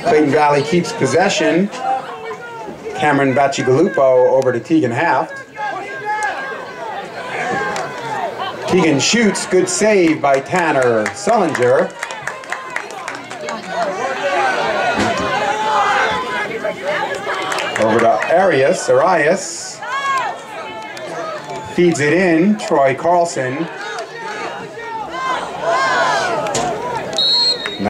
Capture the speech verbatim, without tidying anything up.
Clayton Valley keeps possession. Cameron Bacigalupo over to Tegan Haft. Tegan shoots, good save by Tanner Sullinger. Over to Arias, Arias. Feeds it in, Troy Carlson.